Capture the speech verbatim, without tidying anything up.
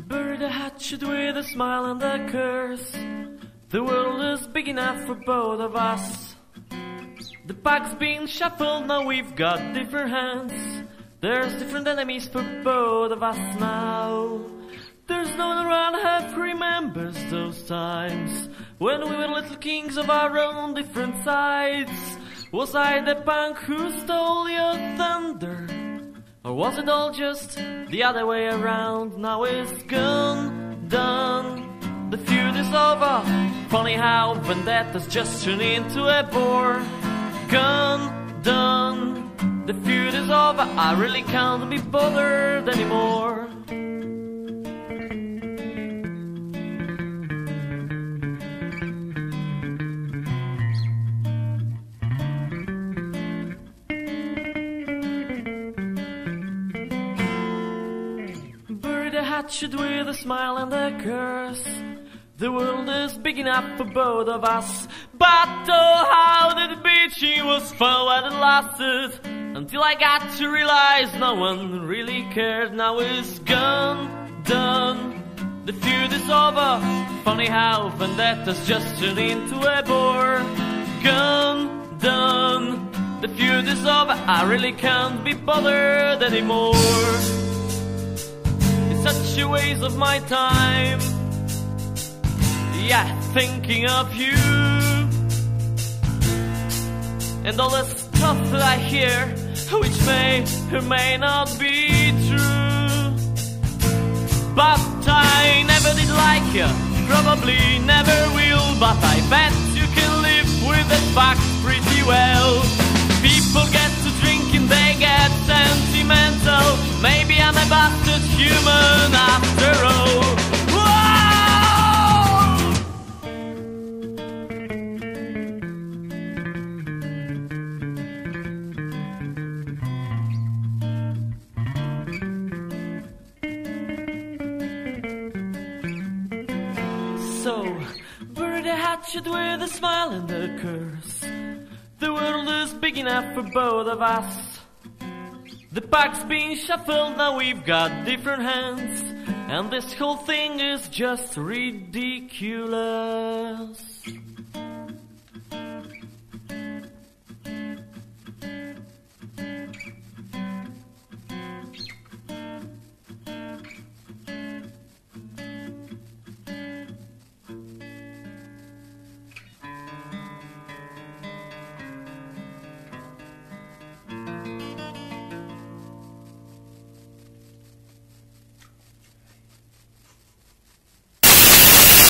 Bury the hatchet with a smile and a curse. The world is big enough for both of us. The pack's been shuffled, now we've got different hands. There's different enemies for both of us now. There's no one around who remembers those times when we were little kings of our own different sides. Was I the punk who stole your thunder? Or was it all just the other way around? Now it's gone, done, the feud is over. Funny how vendettas just turn into a bore. Gone, done, the feud is over. I really can't be bothered anymore. The hatchet with a smile and a curse. The world is big enough for both of us. But oh, how the beaching was fun while it lasted, until I got to realize no one really cared. Now it's gone, done, the feud is over. Funny how vendettas just turned into a bore. Gone, done, the feud is over. I really can't be bothered anymore. Such a waste of my time, yeah, thinking of you and all the stuff that I hear, which may or may not be true. But I never did like you, probably never will, but I bet you can live with that fact pretty well. People get to drinking, they get sentimental. Maybe I'm a bastard human after all. So, bury the hatchet with a smile and a curse. The world is big enough for both of us. The pack's been shuffled, now we've got different hands, and this whole thing is just ridiculous.